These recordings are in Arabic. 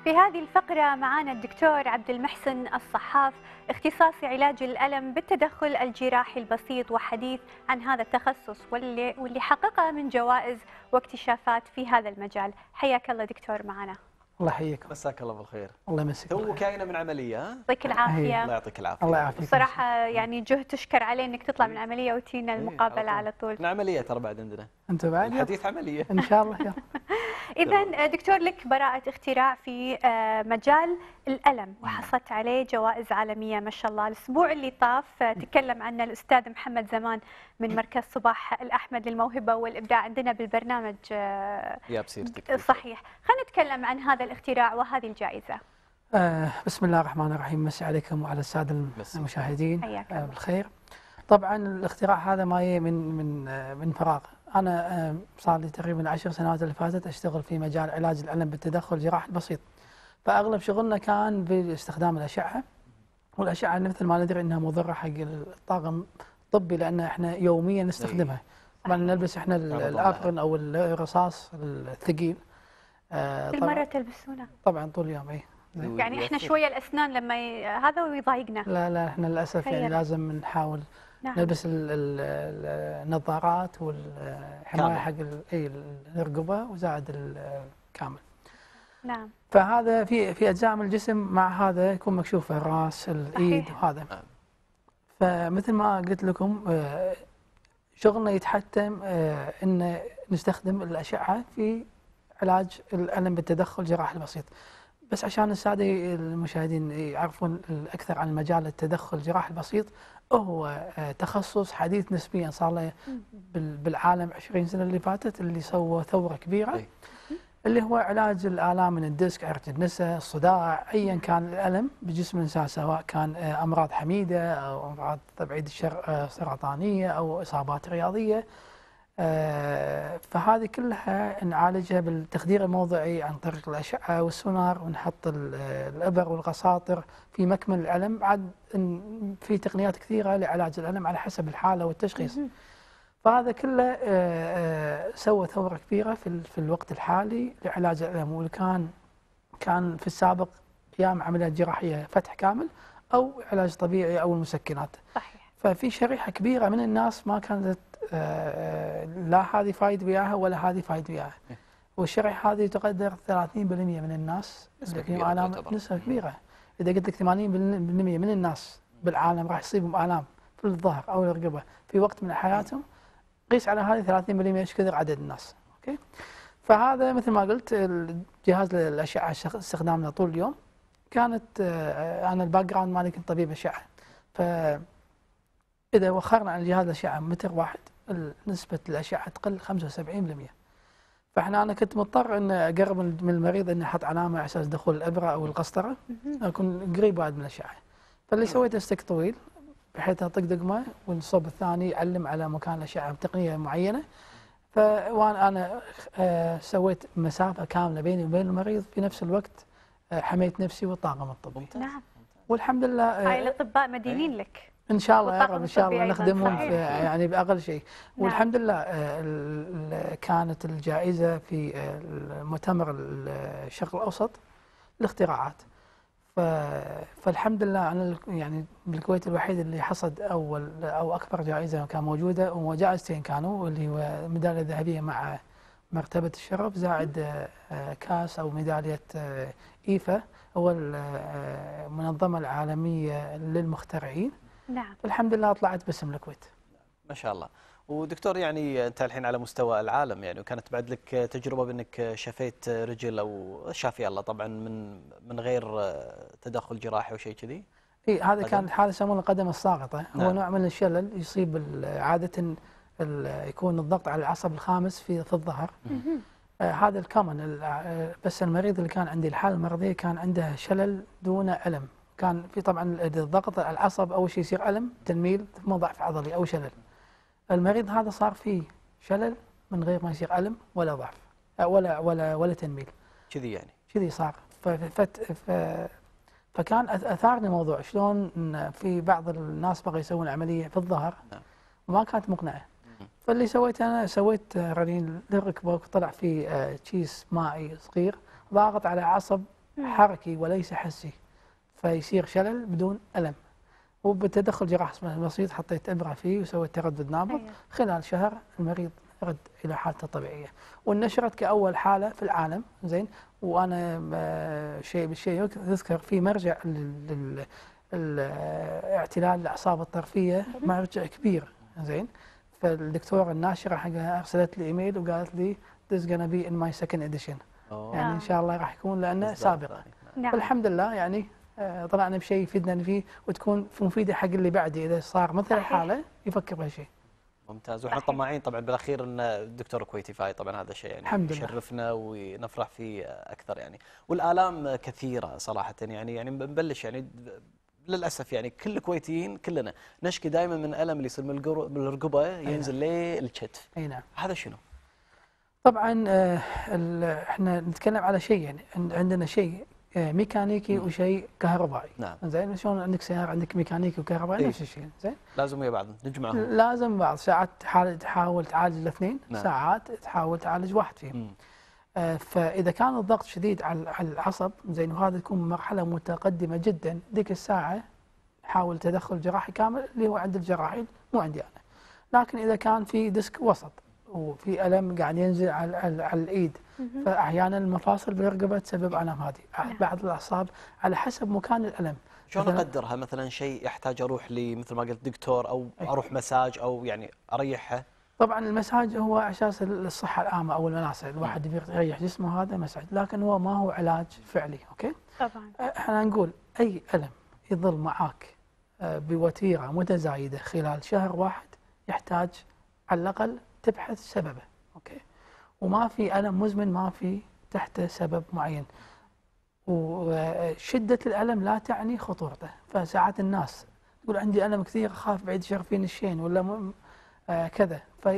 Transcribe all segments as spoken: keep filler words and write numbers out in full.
في هذه الفقرة معنا الدكتور عبد المحسن الصحاف، اختصاصي علاج الألم بالتدخل الجراحي البسيط، وحديث عن هذا التخصص واللي, واللي حققه من جوائز واكتشافات في هذا المجال. حياك الله دكتور معنا. الله يحييك. مساك الله بالخير. الله يمسك. تو كاينه من عمليه ها؟ يعطيك العافيه. الله يعطيك العافيه. الله يعافيك. صراحه يعني جهد تشكر عليه انك تطلع من عمليه وتينا المقابله على طول. من عمليه ترى بعد عندنا. انت بعد؟ الحديث عمليه. ان شاء الله. يلا. اذا دكتور لك براءه اختراع في مجال الالم وحصلت عليه جوائز عالميه ما شاء الله. الاسبوع اللي طاف تكلم عنه الاستاذ محمد زمان من مركز صباح الاحمد للموهبه والابداع عندنا بالبرنامج. يا بسيرتك. صحيح. خلينا نتكلم عن هذا الاختراع وهذه الجائزه. آه بسم الله الرحمن الرحيم. مسي عليكم وعلى الساده المشاهدين آه بالخير. طبعا الاختراع هذا ما من من آه من فراغ. انا آه صار لي تقريبا عشر سنوات اللي فاتت اشتغل في مجال علاج الالم بالتدخل الجراحي البسيط. فاغلب شغلنا كان باستخدام الاشعه، والاشعه مثل ما ندري انها مضره حق الطاقم الطبي لان احنا يوميا نستخدمها. طبعا نلبس احنا الابرن او الرصاص الثقيل. آه كل مره تلبسونه؟ طبعا طول اليوم. اي يعني احنا شويه الاسنان لما ي... هذا ويضايقنا. لا لا احنا للاسف يعني لازم نحاول نعم. نلبس النظارات والحمايه حق اي الرقبه وزائد الكامل. نعم. فهذا في في اجزاء من الجسم مع هذا يكون مكشوفه الراس الايد وهذا. فمثل ما قلت لكم شغلنا يتحتم ان نستخدم الاشعه في علاج الالم بالتدخل الجراحي البسيط. بس عشان الساده المشاهدين يعرفون اكثر عن مجال التدخل الجراحي البسيط، هو تخصص حديث نسبيا، صار له بالعالم عشرين سنه اللي فاتت اللي سوى ثوره كبيره، اللي هو علاج الالام من الديسك، عرق النسا، الصداع، ايا كان الالم بجسم الانسان، سواء كان امراض حميده او امراض تبعيد الشر سرطانيه او اصابات رياضيه. آه فهذه كلها نعالجها بالتخدير الموضعي عن طريق الأشعة والسونار، ونحط الإبر والقساطر في مكمن الألم. عاد في تقنيات كثيرة لعلاج الألم على حسب الحالة والتشخيص. فهذا كله آه آه سوى ثورة كبيرة في في الوقت الحالي لعلاج الألم، واللي كان كان في السابق أيام عمليات جراحية فتح كامل أو علاج طبيعي أو المسكنات. صحيح. ففي شريحة كبيرة من الناس ما كانت آه لا هذه فايد وياها ولا هذه فايد وياها. والشريحة هذه تقدر ثلاثين بالمئة من الناس نسبة كبيرة. آلام نسبة كبيرة. إذا قلت لك ثمانين بالمئة من الناس بالعالم راح يصيبهم آلام في الظهر أو الرقبة في وقت من حياتهم، قيس على هذه ثلاثين بالمئة ايش كثر عدد الناس. اوكي. فهذا مثل ما قلت الجهاز الأشعة استخدامنا طول اليوم. كانت آه أنا الباك جراوند مالي كنت طبيب أشعة. ف إذا وخرنا عن جهاز الأشعة متر واحد نسبة الأشعة تقل خمسة وسبعين بالمئة. فإحنا أنا كنت مضطر إن أقرب من المريض إني أحط علامة على أساس دخول الإبرة أو القسطرة، أكون قريب بعد من الأشعة. فاللي سويته ستيك طويل بحيث أطق دقمة والصوب الثاني يعلم على مكان الأشعة بتقنية معينة. فوأنا أنا آه سويت مسافة كاملة بيني وبين المريض، في نفس الوقت آه حميت نفسي والطاقم الطبي. نعم. والحمد لله آه هاي الأطباء مدينين لك. ان شاء الله يا رب، ان شاء الله نخدمهم في يعني باقل شيء. والحمد لله كانت الجائزه في المؤتمر الشرق الاوسط للاختراعات. فالحمد لله انا يعني بالكويت الوحيد اللي حصد اول او اكبر جائزه كان موجوده، وجائزتين كانوا، اللي هو ميداليه ذهبيه مع مرتبه الشرف، زائد كاس او ميداليه ايفا، هو المنظمه العالميه للمخترعين. نعم. الحمد لله طلعت باسم الكويت. ما شاء الله. ودكتور يعني انت الحين على مستوى العالم يعني، وكانت بعد لك تجربه بانك شفيت رجل او شافي الله طبعا من من غير تدخل جراحي وشيء كذي؟ اي هذا كان حاله يسمونها القدم الساقطه. نعم. هو نوع من الشلل يصيب عاده يكون الضغط على العصب الخامس في في الظهر. آه هذا الكومن. بس المريض اللي كان عندي الحاله المرضيه كان عنده شلل دون الم. كان في طبعا الضغط على العصب اول شيء يصير الم، تنميل، ثم ضعف عضلي او شلل. المريض هذا صار فيه شلل من غير ما يصير الم ولا ضعف ولا ولا ولا تنميل. كذي يعني. كذي صار. فكان اثارني موضوع شلون في بعض الناس بغوا يسوون عمليه في الظهر وما كانت مقنعه. فاللي سويته انا سويت رنين للركبه، وطلع في كيس مائي صغير ضاغط على عصب حركي وليس حسي، فيصير شلل بدون ألم. وبتدخل جراحي بسيط حطيت إبرة فيه وسويت تردد نابض. أيوة. خلال شهر المريض رد إلى حالته الطبيعية، ونشرت كأول حالة في العالم. زين. وأنا شيء بالشيء يذكر في مرجع الاعتلال الأعصاب الطرفية، مرجع كبير. زين. فالدكتورة الناشرة حقها أرسلت لي إيميل وقالت لي this gonna be in my second edition. أوه. يعني إن شاء الله راح يكون لأنه سابق. نعم. فالحمد لله يعني طلعنا بشيء يفيدنا فيه وتكون مفيدة حق اللي بعدي إذا صار مثل الحالة يفكر بهالشيء. ممتاز. واحنا طماعين طبعا بالاخير ان الدكتور كويتي فاي طبعا هذا شيء يعني يشرفنا ونفرح فيه اكثر يعني. والالام كثيره صراحه يعني يعني نبلش يعني للاسف يعني كل الكويتيين كلنا نشكي دائما من الم اللي يصير من الرقبه ينزل للكتف. اي نعم. هذا شنو؟ طبعا احنا نتكلم على شيء يعني عندنا شيء ميكانيكي م. وشيء كهربائي. نعم. زين. شلون عندك سياره عندك ميكانيكي وكهربائي؟ نفس الشيء. زين. لازم ويا بعض نجمعهم. لازم بعض ساعات تحاول تعالج الاثنين. نعم. ساعات تحاول تعالج واحد فيهم. آه فاذا كان الضغط شديد على العصب زين وهذا تكون مرحله متقدمه جدا، ذيك الساعه حاول تدخل جراحي كامل اللي هو عند الجراحي مو عندي انا. لكن اذا كان في ديسك وسط وفي الم قاعد ينزل على, على, على الايد، فاحيانا المفاصل بالرقبه تسبب الام هذه. بعض الاعصاب على حسب مكان الالم. شلون اقدرها؟ مثلا شيء يحتاج اروح لي مثل ما قلت دكتور او اروح مساج او يعني اريحها؟ طبعا المساج هو اساس الصحه العامه او المناسه، الواحد يريح جسمه هذا مساج، لكن هو ما هو علاج فعلي. اوكي؟ طبعا. احنا نقول اي الم يظل معك بوتيره متزايده خلال شهر واحد يحتاج على الاقل تبحث سببه. اوكي؟ وما في الم مزمن ما في تحته سبب معين. وشده الالم لا تعني خطورته، فساعات الناس تقول عندي الم كثير اخاف بعيد شر فيني الشين ولا م... آه كذا،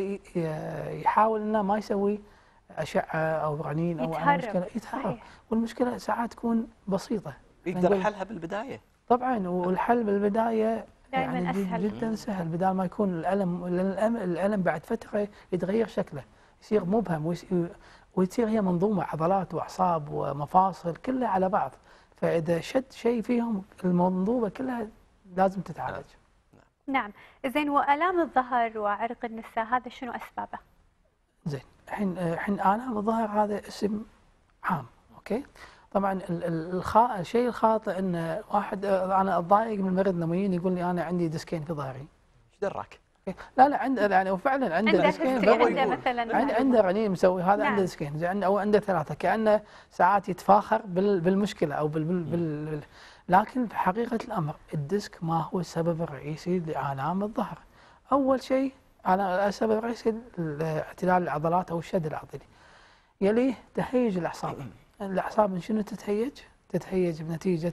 فيحاول انه ما يسوي اشعه او رنين او يتهرب. مشكله يتهرب. والمشكله ساعات تكون بسيطه يقدر حلها بالبدايه. طبعا. والحل بالبدايه يعني أسهل. جدا سهل، بدال ما يكون الالم الالم, الألم بعد فتره يتغير شكله يصير مبهم ويصير هي منظومه عضلات واعصاب ومفاصل كلها على بعض، فاذا شد شيء فيهم المنظومه كلها لازم تتعالج. نعم. زين. والام الظهر وعرق النساء هذا شنو اسبابه؟ زين. الحين الحين الام الظهر هذا اسم عام. اوكي؟ طبعا الخا... الشيء الخاطئ ان واحد انا اتضايق من مريض نمويين يقول لي انا عندي ديسكين في ظهري. ايش دراك؟ لا لا عنده يعني وفعلا عنده ديسكين. عنده مثلا عنده رنين مسوي هذا. نعم. عنده ديسكين زين او عنده ثلاثه، كانه ساعات يتفاخر بال... بالمشكله او بال... بال... بال... لكن في حقيقة الأمر الديسك ما هو السبب الرئيسي لآلام الظهر. أول شيء السبب الرئيسي اعتلال العضلات أو الشد العضلي. يليه تهيج الأعصاب. الأعصاب من شنو تتهيج؟ تتهيج بنتيجة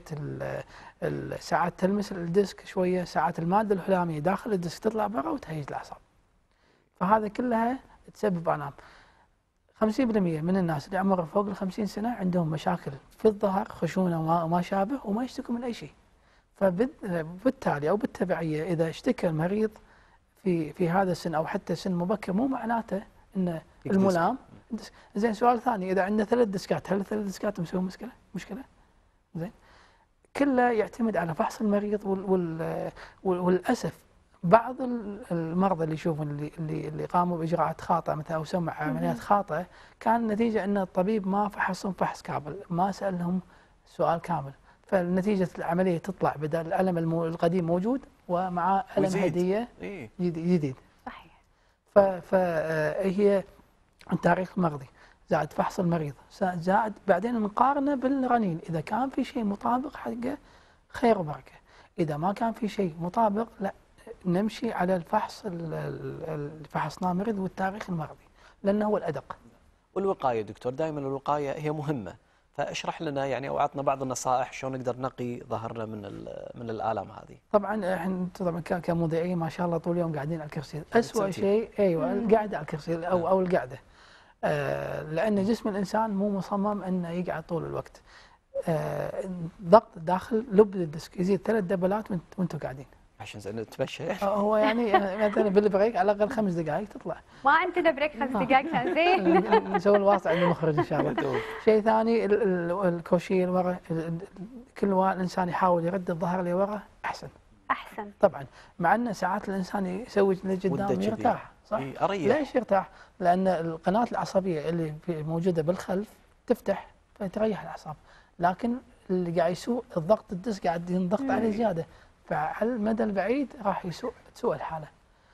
ساعات تلمس الديسك شوية، ساعات المادة الحلامية داخل الديسك تطلع برا وتهيج الأعصاب. فهذا كلها تسبب آلام. خمسين بالمئة من الناس اللي عمرهم فوق ال خمسين سنة عندهم مشاكل في الظهر، خشونة وما شابه، وما يشتكوا من أي شيء. فبالتالي أو بالتبعية إذا اشتكى المريض في في هذا السن أو حتى سن مبكر مو معناته إن الملام. زين. سؤال ثاني، إذا عنده ثلاث ديسكات هل الثلاث ديسكات مسوي مشكلة؟ مشكلة؟ زين. كله يعتمد على فحص المريض وال وال وللأسف بعض المرضى اللي يشوفون اللي اللي اللي قاموا باجراءات خاطئه مثلا او سمع عمليات خاطئه كان النتيجه ان الطبيب ما فحصهم فحص كامل، ما سالهم سؤال كامل، فنتيجه العمليه تطلع بدل الالم القديم موجود ومع الم هديه إيه؟ جديد. صحيح. فهي التاريخ المرضي زائد فحص المريض زائد بعدين نقارنه بالرنين، اذا كان في شيء مطابق حقه خير وبركه، اذا ما كان في شيء مطابق لا نمشي على الفحص اللي فحصناه المريض والتاريخ المرضي لانه هو الادق. والوقايه دكتور دائما الوقايه هي مهمه، فاشرح لنا يعني او اعطنا بعض النصائح شلون نقدر نقي ظهرنا من من الالام هذه. طبعا احنا طبعا كمذيعين ما شاء الله طول اليوم قاعدين على الكرسي، اسوء شيء ايوه القعده على الكرسي او او القعده. آه لان جسم الانسان مو مصمم انه يقعد طول الوقت. آه ضغط داخل لب الديسك يزيد ثلاث دبلات وانتم قاعدين. عشان نتمشى. هو يعني مثلا بالبريك على الاقل خمس دقائق تطلع. ما عندنا بريك خمس دقائق كان زين. نسوي الواسطه عند المخرج ان شاء الله. شيء ثاني الكوشيه لورا، كل ما الانسان يحاول يرد الظهر لورا احسن. احسن طبعا، مع ان ساعات الانسان يسوي لقدام يرتاح، صح؟ إيه أريح. ليش يرتاح؟ لان القناه العصبيه اللي موجوده بالخلف تفتح فتريح الاعصاب، لكن اللي قاعد يسوء الضغط الدس قاعد ينضغط عليه زياده، فعلى المدى البعيد راح يسوء تسوء الحاله.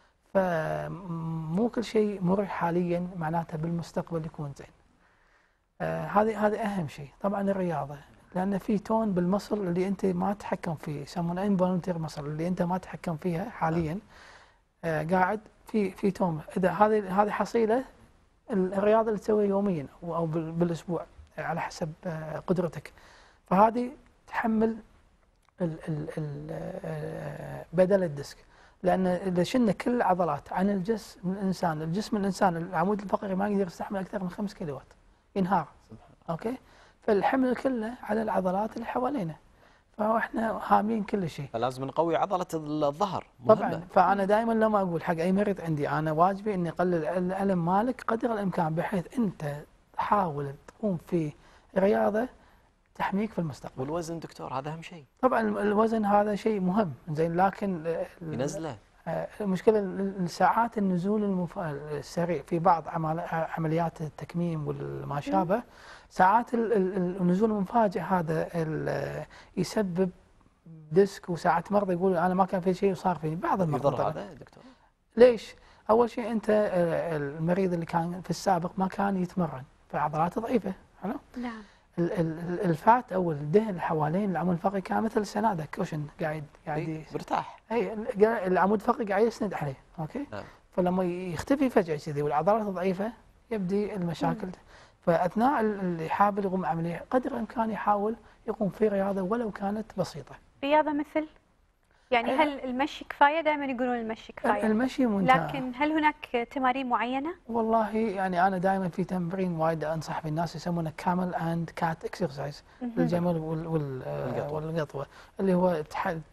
فمو كل شيء مريح حاليا معناته بالمستقبل يكون زين. آه هذه هذه اهم شيء. طبعا الرياضه، لان في تون بالمصل اللي انت ما تتحكم فيه، يسمونه انفولنتير مصل، اللي انت ما تتحكم فيها حاليا. آه قاعد في في تون، اذا هذه هذه حصيله الرياضه اللي تسويها يوميا او بالاسبوع على حسب آه قدرتك. فهذه تحمل ال ال ال بدل الديسك، لان اذا شلنا كل العضلات عن الجسم الانسان، الجسم الانسان العمود الفقري ما يقدر يستحمل اكثر من خمس كيلوات، ينهار. اوكي، فالحمل كله على العضلات اللي حوالينا، فاحنا هامين كل شيء. فلازم نقوي عضله الظهر. طبعا، فانا دائما لما اقول حق اي مريض عندي، انا واجبي اني اقلل الالم مالك قدر الامكان، بحيث انت تحاول تقوم في رياضه تحميك في المستقبل. والوزن دكتور هذا اهم شيء. طبعا الوزن هذا شيء مهم زين، لكن ينزله. المشكله ساعات النزول المف... السريع في بعض عمليات التكميم وما شابه، ساعات النزول المفاجئ هذا يسبب ديسك، وساعات مرضى يقولوا انا ما كان في شيء وصار فيني. بعض المرضى يضر هذا دكتور. ليش؟ اول شيء انت المريض اللي كان في السابق ما كان يتمرن، فعضلاته ضعيفه. حلو؟ نعم. الفات او الدهن اللي حوالين العمود الفقري كان مثل سناده كوشن، قاعد قاعد مرتاح. اي العمود الفقري قاعد يسند عليه. اوكي. نعم. فلما يختفي فجاه كذي والعضلات ضعيفه يبدي المشاكل. مم. فاثناء اللي حابب يقوم عمليه قدر الامكان يحاول يقوم في رياضه ولو كانت بسيطه. رياضه مثل؟ يعني هل المشي كفايه؟ دائما يقولون المشي كفايه. المشي ممتاز، لكن هل هناك تمارين معينه؟ والله يعني انا دائما في تمرين وايد انصح بالناس يسمونه كامل اند كات اكسرسايز، الجمل والقطوه، اللي هو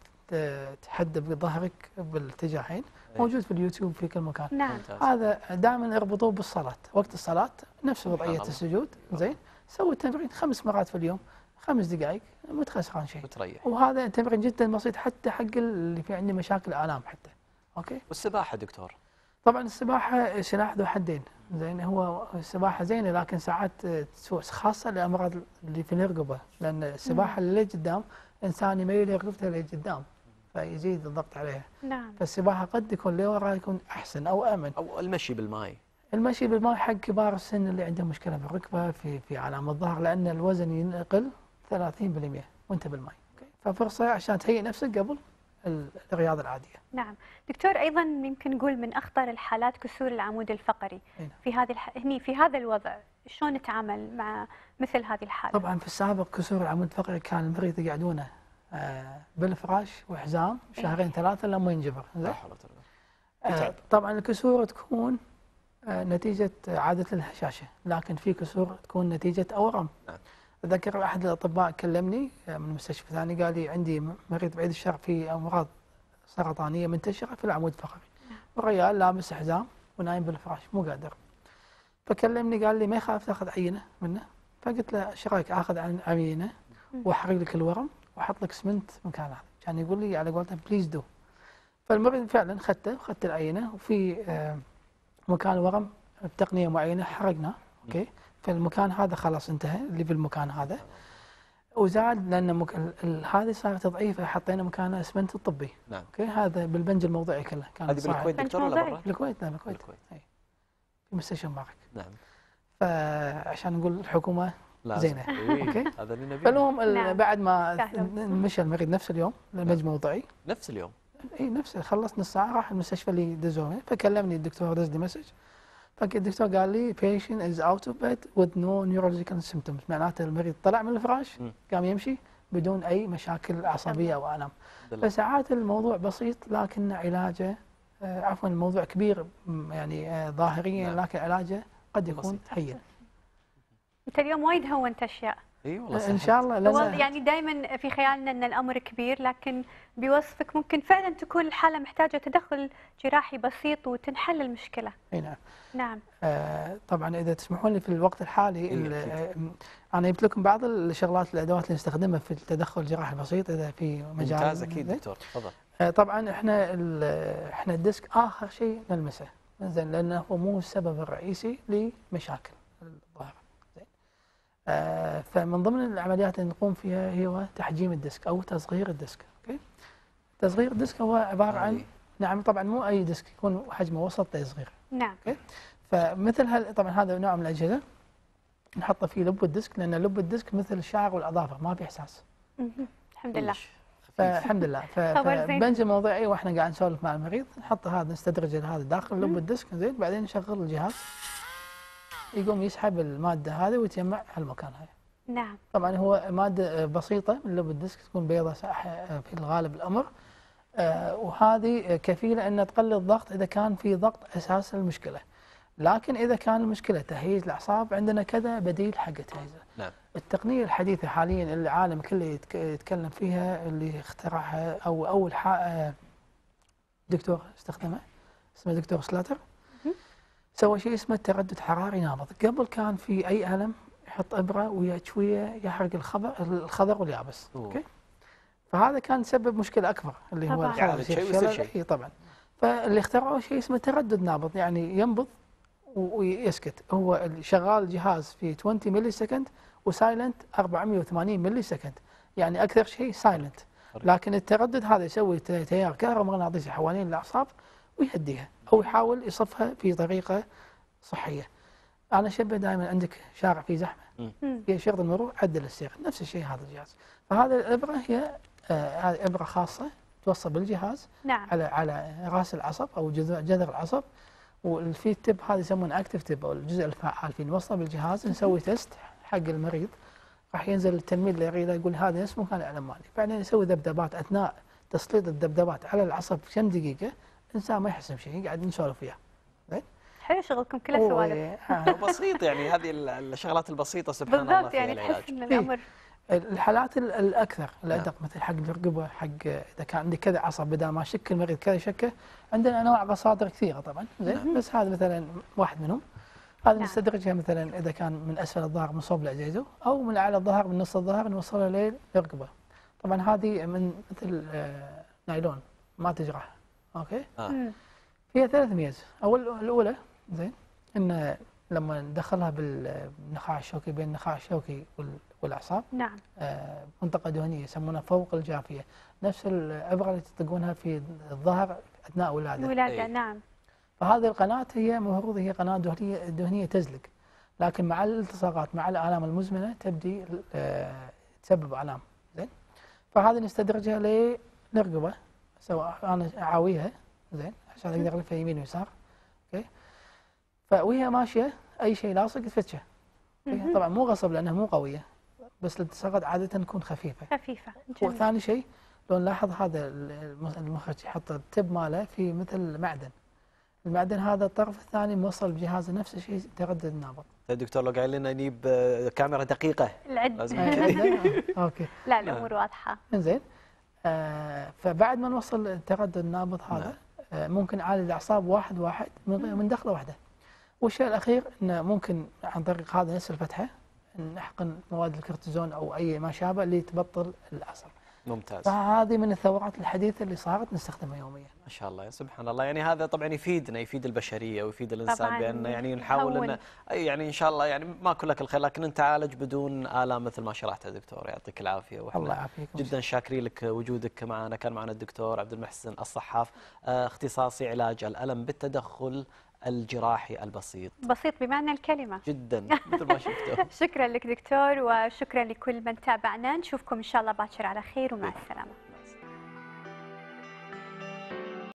تحدب ظهرك بالاتجاهين، موجود في اليوتيوب في كل مكان. نعم. هذا دائما اربطوه بالصلاه، وقت الصلاه نفس وضعيه السجود، زين، سوي التمرين خمس مرات في اليوم، خمس دقائق، ما تخسران شيء. بتريح. وهذا تمرين جدا بسيط حتى حق اللي في عنده مشاكل الام حتى. اوكي. والسباحه دكتور؟ طبعا السباحه سلاح ذو حدين، زين، هو السباحه زينه لكن ساعات تسوء، خاصه الامراض اللي في الرقبه، لان السباحه اللي قدام انسان يميل رقبته لقدام فيزيد الضغط عليها. نعم. فالسباحه قد يكون لورا يكون احسن او امن. او المشي بالماء. المشي بالماء حق كبار السن اللي عندهم مشكله بالركبه في في علامه الظهر، لان الوزن ينقل ثلاثين بالمئة وانت بالماء. اوكي. ففرصه عشان تهيئ نفسك قبل الرياضه العاديه. نعم. دكتور، ايضا يمكن نقول من اخطر الحالات كسور العمود الفقري. نعم. في هذه الح... هني في هذا الوضع شلون نتعامل مع مثل هذه الحاله؟ طبعا في السابق كسور العمود الفقري كان المريض يقعدونه آه بالفراش وحزام شهرين ثلاثه لما ينجبر. زين. آه طبعا الكسور تكون آه نتيجه عاده الهشاشه، لكن في كسور تكون نتيجه اورام. نعم. اتذكر احد الاطباء كلمني من مستشفى ثاني، قال لي عندي مريض بعيد الشر في امراض سرطانيه منتشره في العمود الفقري. نعم. والرجال لابس حزام ونايم بالفراش مو قادر. فكلمني قال لي ما يخاف تاخذ عينه منه؟ فقلت له ايش رايك اخذ عينه واحرق لك الورم واحط لك سمنت مكان هذا، كان يقول لي على قولته بليز دو. فالمريض فعلا خدته وخدت العينه، وفي آه مكان الورم بتقنيه معينه حرقناه. اوكي. فالمكان هذا خلاص انتهى اللي في المكان هذا، وزاد لان مك... هذه صارت ضعيفه، حطينا مكانها اسمنت الطبي. نعم. اوكي. هذا بالبنج الموضعي كله كان. هذه بالكويت دكتور ولا برا؟ بالكويت. لا بالكويت. اي في مستشفى مبارك. نعم. فعشان نقول الحكومه زينه. اوكي. هذا اللي نبيه. فالمهم نعم. بعد ما مشى المريض نفس اليوم للبنج الموضعي. نفس اليوم؟ اي نفس، خلص نص ساعه راح المستشفى اللي دزوه. فكلمني الدكتور، دز لي مسج، فالدكتور قال لي patient is out of bed with no neurological symptoms، معناته المريض طلع من الفراش قام يمشي بدون اي مشاكل عصبيه او الام. فساعات الموضوع بسيط لكن علاجه آه عفوا الموضوع كبير يعني آه ظاهريا. نعم. لكن علاجه قد يكون هين. انت اليوم وايد هونت اشياء. اي والله ان سهلت. شاء الله. هو لان يعني دائما في خيالنا ان الامر كبير، لكن بوصفك ممكن فعلا تكون الحاله محتاجه تدخل جراحي بسيط وتنحل المشكله. اي نعم. نعم. آه طبعا اذا تسمحون لي في الوقت الحالي إيه ال- أكيد. آه، انا جبت لكم بعض الشغلات الادوات اللي نستخدمها في التدخل الجراحي البسيط اذا في مجال. ممتاز اكيد دكتور تفضل. آه طبعا احنا ال- احنا الديسك اخر شيء نلمسه زين، لانه هو مو السبب الرئيسي لمشاكل الظهر. زين. آه فمن ضمن العمليات اللي نقوم فيها هو تحجيم الديسك او تصغير الديسك. اوكي. تصغير الديسك هو عباره عن، نعم طبعا مو اي ديسك يكون حجمه وسط صغير. نعم. اوكي. فمثل هال طبعا هذا نوع من الاجهزه نحطه في لب الديسك، لان لب الديسك مثل الشعر والاظافر ما في احساس. مهم. الحمد لله. فالحمد لله. ف- خبر زين. فبنجي موضوعي واحنا قاعد نسولف مع المريض نحط هذا نستدرج هذا داخل لب الديسك زين، بعدين نشغل الجهاز يقوم يسحب الماده هذه ويتجمع على المكان هذا. نعم. طبعا هو ماده بسيطه من لب الديسك تكون بيضاء في الغالب الامر. آه وهذه كفيله ان تقلل الضغط اذا كان في ضغط اساس المشكله. لكن اذا كان المشكله تهيج الاعصاب عندنا كذا بديل حق التهيجه. نعم. التقنيه الحديثه حاليا اللي العالم كله يتك- يتكلم فيها اللي اخترعها او اول حق دكتور استخدمه اسمه دكتور سلاتر، سوى شيء اسمه تردد حراري نابض. قبل كان في اي الم يحط ابره ويا شويه يحرق الخضر الخضر واليابس. أوه. اوكي. فهذا كان سبب مشكله اكبر اللي هو طبعاً. الخضر يعالج يصير شيء ويصير شلل. شيء. اي طبعا. فاللي اخترعوا شيء اسمه تردد نابض، يعني ينبض و- ويسكت. هو شغال الجهاز في عشرين ملي سكند وسايلنت أربعمئة وثمانين ملي سكند، يعني اكثر شيء سايلنت. لكن التردد هذا يسوي ت- تيار كهرومغناطيسي حوالين الاعصاب ويهديها او يحاول يصفها في طريقه صحيه. انا اشبه دائما عندك شارع فيه زحمه مم. في شرط المرور عدل السير، نفس الشيء هذا الجهاز. فهذا الابره هي آه، هذه ابره خاصه توصل بالجهاز نعم. على على راس العصب او جذر جذر العصب، وفي التب هذا يسمونه اكتف تب او الجزء الفعال فيه نوصله بالجهاز نسوي تيست حق المريض. راح ينزل التلميذ اللي يريده يقول هذا اسمه كان الالم مالي، بعدين يسوي ذبذبات اثناء تسليط الذبذبات على العصب كم دقيقه، الانسان ما يحس بشيء قاعد نسولف وياه. زين؟ حلو شغلكم كله هو- سوالف. آه. بسيط يعني هذه ال- الشغلات البسيطه سبحان الله بالضبط، فيها يعني العلاج. تحس ان الامر الحالات ال- الاكثر الادق مثل حق الرقبه، حق اذا كان عندي كذا عصب بدل ما اشك المريض كذا شكه، عندنا انواع قصادر كثيره طبعا زين، بس هذا مثلا واحد منهم. هذا نعم. نستدرجها مثلا اذا كان من اسفل الظهر من صوب العزيزو او من اعلى الظهر من نص الظهر نوصلها للرقبه. طبعا هذه من مثل آه، نايلون ما تجرح. اوكي. آه. مم. فيها ثلاث ميز. اول الاولى زين ان لما ندخلها بالنخاع الشوكي بين النخاع الشوكي وال- والاعصاب نعم. آه، منطقة دهنية يسمونها فوق الجافية، نفس الإبرة اللي تطلقونها في الظهر أثناء الولادة. الولاده. إيه. نعم. فهذه القناة هي المفروض هي قناة دهنية دهنية تزلق، لكن مع الالتصاقات مع الآلام المزمنة تبدي آه، تسبب آلام. زين. فهذه نستدرجها للرقبة، سواء أنا أعاويها زين عشان أقدر ألفها يمين ويسار. أوكي. فوهي ماشية أي شيء لاصق تفتشه. مهم. طبعا مو غصب لأنها مو قوية، بس الالتصاقات عادة تكون خفيفة. خفيفه. جميل. وثاني شيء لو نلاحظ هذا الم- المخرج يحط التب ماله في مثل معدن، المعدن هذا الطرف الثاني موصل بجهاز نفس الشيء تردد نابض. دكتور لو قايل لنا نجيب آه، كاميرا دقيقه العد. لازم آه، كذي. اوكي لا الامور واضحه. انزين. آه فبعد ما نوصل التردد النابض هذا آه ممكن نعالج الاعصاب واحد واحد من غير- من دخله واحده. والشيء الاخير انه ممكن عن طريق هذا نفس الفتحه نحقن مواد الكورتيزون او اي ما شابه اللي تبطل الاعصاب. ممتاز. فهذه من الثورات الحديثه اللي صارت نستخدمها يوميا. ما شاء الله يا سبحان الله، يعني هذا طبعا يفيدنا يفيد البشريه ويفيد الانسان طبعاً بان يعني نحاول يهون. ان أي يعني ان شاء الله يعني ما كلك الخير، لكن انت عالج بدون الام مثل ما شرحت يا دكتور، يعطيك العافيه. الله واحنا يعافيكم. جدا شاكرين لك وجودك معنا. كان معنا الدكتور عبد المحسن الصحاف، آه، اختصاصي علاج الالم بالتدخل الجراحي البسيط. بسيط بمعنى الكلمه. جدا مثل ما شفتوا. شكرا لك دكتور، وشكرا لكل من تابعنا. نشوفكم ان شاء الله باكر على خير ومع السلامه.